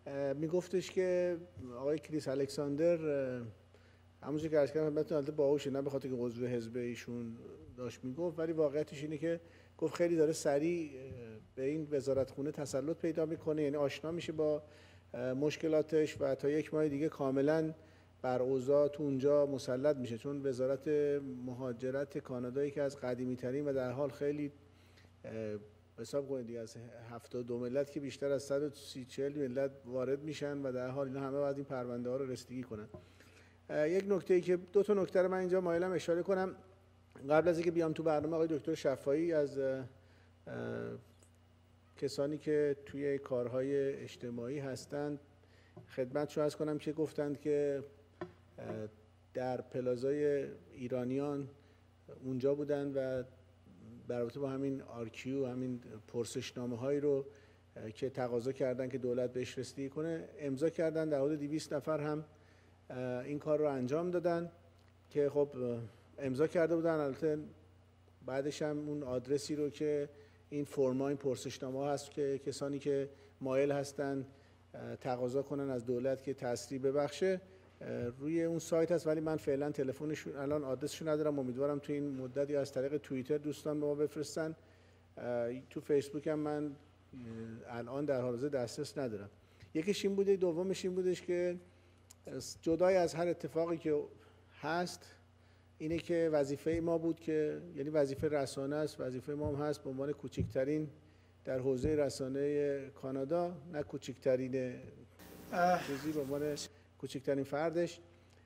میگفتش که آقای کریس الکساندر همونجوری که عرض کردم خدمتتون البته باهوشه، نه به خاطر که عضو حزب ایشون داشت میگفت، ولی واقعیتش اینه که گفت خیلی داره سریع به این وزارتخونه تسلط پیدا میکنه، یعنی آشنا میشه با مشکلاتش و تا یک ماه دیگه کاملا بر اوضاع تو اونجا مسلط میشه، چون وزارت مهاجرت کانادا که از قدیمی ترین و در حال خیلی حساب کنید دیگه از 72 ملت که بیشتر از 130-40 ملت وارد میشن و در حال اینا همه باید این پرونده ها رو رسیدگی کنن. یک نکته که دو تا نکته رو من اینجا مایلم اشاره کنم قبل از اینکه بیام تو برنامه. آقای دکتر شفاعی از کسانی که توی کارهای اجتماعی هستند خدمتشو عرض کنم که گفتند که در پلازای ایرانیان اونجا بودن و در رابطه با همین آرکیو، همین پرسشنامه هایی رو که تقاضا کردن که دولت بهش رسیدگی کنه امضا کردن. در حدود 200 نفر هم این کار رو انجام دادن که خب امضا کرده بودن. البته بعدش هم اون آدرسی رو که این فرما، این پرسشنامه ها هست که کسانی که مایل هستن تقاضا کنن از دولت که تسریع ببخشه روی اون سایت هست، ولی من فعلا تلفنشون الان آدرسشون ندارم. امیدوارم تو این مدت یا از طریق توییتر دوستان به ما بفرستن. تو فیسبوک هم من الان در حال حاضر دسترس ندارم. یکیش این بوده، دومش این بودش که جدای از هر اتفاقی که هست اینه که وظیفه ما بود که یعنی وظیفه رسانه است، وظیفه ما هم هست به عنوان کوچکترین در حوزه رسانه کانادا، نه کوچکترین چیزی، به عنوان کوچکترین فردش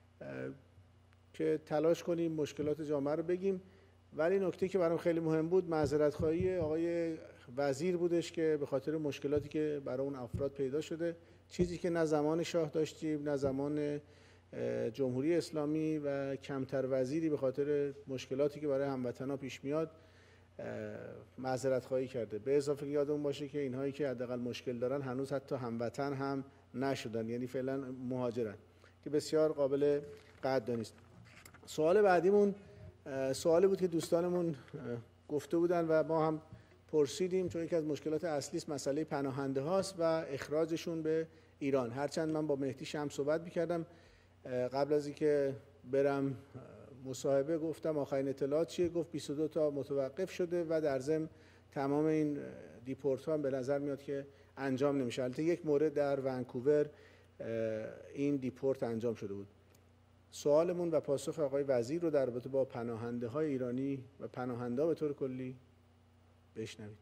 که تلاش کنیم مشکلات جامعه رو بگیم. ولی نکته که برام خیلی مهم بود معذرت خواهی آقای وزیر بودش که به خاطر مشکلاتی که برای اون افراد پیدا شده، چیزی که نه زمان شاه داشتیم نه زمان جمهوری اسلامی و کمتر وزیری به خاطر مشکلاتی که برای هموطنان پیش میاد معذرت خواهی کرده. به اضافه یادمون باشه که اینهایی که حداقل مشکل دارن هنوز حتی هموطن هم نشدن، یعنی فعلا مهاجرن، که بسیار قابل قدردانی است. سوال بعدیمون سوالی بود که دوستانمون گفته بودن و ما هم پرسیدیم، چون یکی از مشکلات اصلی مسئله پناهنده هاست و اخراجشون به ایران. هرچند من با مهدی شمس صحبت می‌کردم قبل از اینکه برم مصاحبه، گفتم آخرین اطلاعات چیه؟ گفت 22 تا متوقف شده و در ضمن تمام این دیپورت ها به نظر میاد که انجام نمیشه. البته یک مورد در ونکوور این دیپورت انجام شده بود. سوالمون و پاسخ آقای وزیر رو در رابطه با پناهنده های ایرانی و پناهنده ها به طور کلی بشنوید.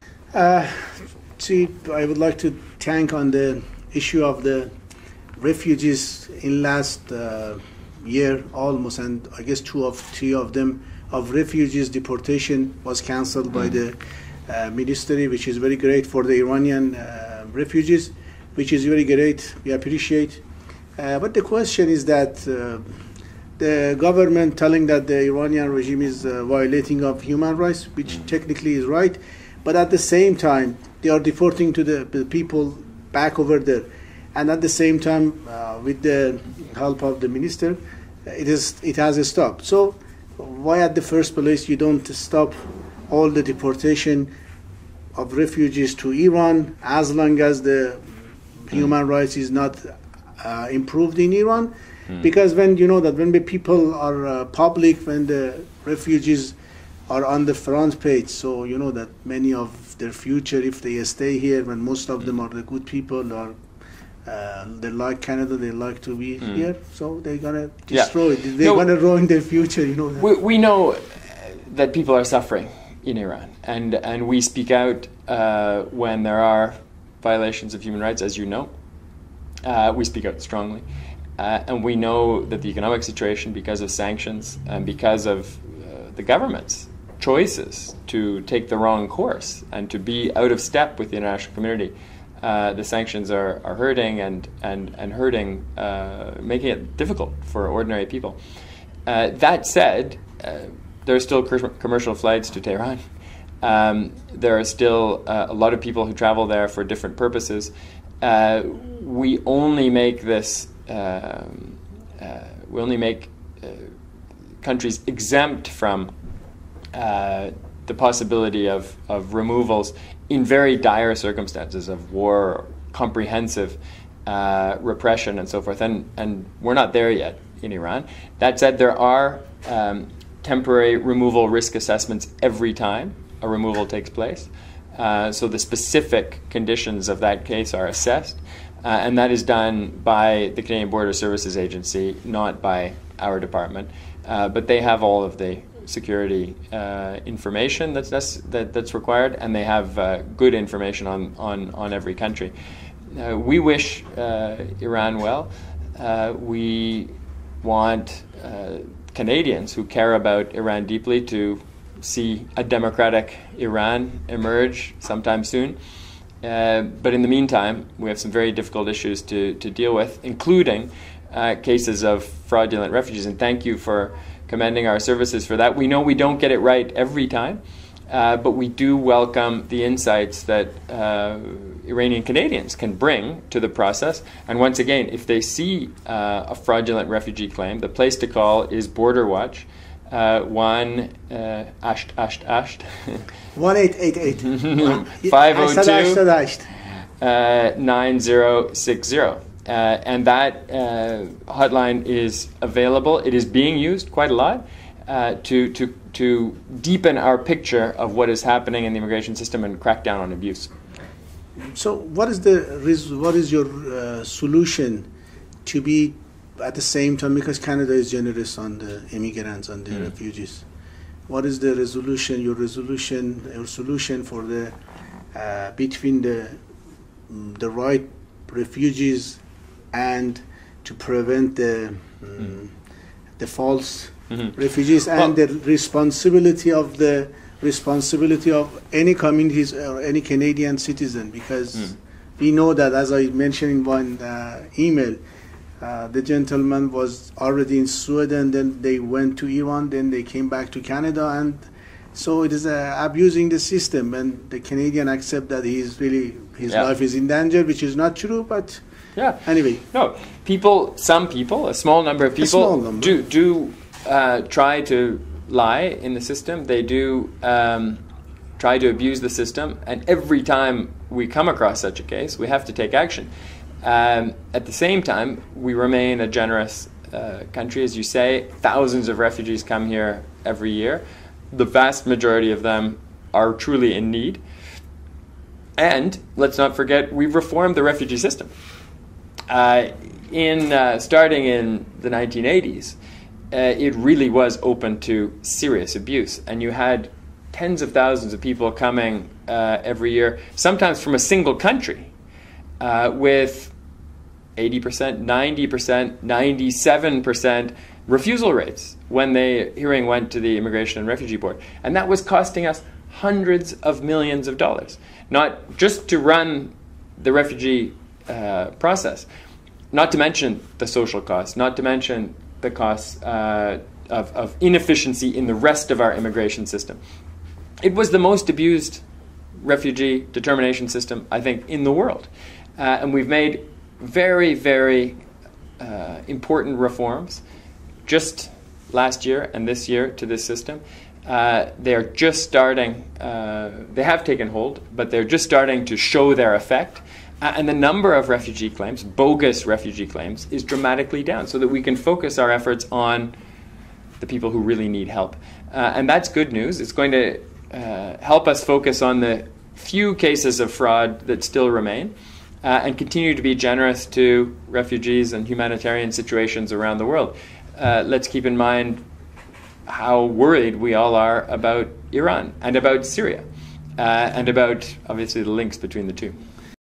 I would like to thank on the issue of the refugees in last year almost, and I guess 2 or 3 of them of refugees deportation was cancelled by the ministry, which is very great for the Iranian refugees, which is very great. We appreciate. But the question is that the government telling that the Iranian regime is violating of human rights, which technically is right, but at the same time they are deporting to the people back over there, and at the same time with the help of the minister it has stopped. So why at the first place you don't stop all the deportation of refugees to Iran as long as the human rights is not improved in Iran? Because when you know that when the people are public, when the refugees are on the front page, so you know that many of their future, if they stay here, when most of them are the good people, or they like Canada, they like to be here, so they're gonna destroy it. They're gonna ruin their future, you know. We know that people are suffering in Iran, and we speak out when there are violations of human rights, as you know. We speak out strongly, and we know that the economic situation, because of sanctions and because of the government's choices to take the wrong course and to be out of step with the international community, the sanctions are hurting and hurting, making it difficult for ordinary people. That said, there are still commercial flights to Tehran. There are still a lot of people who travel there for different purposes. We only make this. We only make countries exempt from the possibility of removals in very dire circumstances of war, comprehensive repression and so forth. And we're not there yet in Iran. That said, there are temporary removal risk assessments every time a removal takes place. So the specific conditions of that case are assessed, and that is done by the Canadian Border Services Agency, not by our department. But they have all of the security information that's required, and they have good information on every country. We wish Iran well. We want Canadians who care about Iran deeply to see a democratic Iran emerge sometime soon. But in the meantime, we have some very difficult issues to deal with, including cases of fraudulent refugees. And thank you for commending our services for that. We know we don't get it right every time, but we do welcome the insights that Iranian Canadians can bring to the process. And once again, if they see a fraudulent refugee claim, the place to call is Border Watch. 1-888 502 9060. And that hotline is available. It is being used quite a lot to deepen our picture of what is happening in the immigration system and crack down on abuse. So what is your solution to be at the same time, because Canada is generous on the immigrants, on the refugees? What is the resolution, your solution for the between the right refugees and to prevent the false refugees and the responsibility of any communities or any Canadian citizen? Because we know that, as I mentioned in one email, the gentleman was already in Sweden, then they went to Iran, then they came back to Canada, and so it is abusing the system, and the Canadian accept that his life is in danger, which is not true, but anyway. No, some people, a small number of people do try to lie in the system. They do try to abuse the system, and every time we come across such a case, we have to take action. At the same time, we remain a generous country. As you say, thousands of refugees come here every year. The vast majority of them are truly in need. And let's not forget, we've reformed the refugee system. Starting in the 1980s, it really was open to serious abuse. And you had tens of thousands of people coming every year, sometimes from a single country, with 80%, 90%, 97% refusal rates when the hearing went to the Immigration and Refugee Board. And that was costing us hundreds of millions of dollars, not just to run the refugee process, not to mention the social costs, not to mention the costs of inefficiency in the rest of our immigration system. It was the most abused refugee determination system, I think, in the world. And we've made very, very important reforms just last year and this year to this system. They're just starting, they have taken hold, but they're just starting to show their effect. And the number of refugee claims, bogus refugee claims, is dramatically down so that we can focus our efforts on the people who really need help. And that's good news. It's going to help us focus on the few cases of fraud that still remain. And continue to be generous to refugees and humanitarian situations around the world. Let's keep in mind how worried we all are about Iran and about Syria and about, obviously, the links between the two.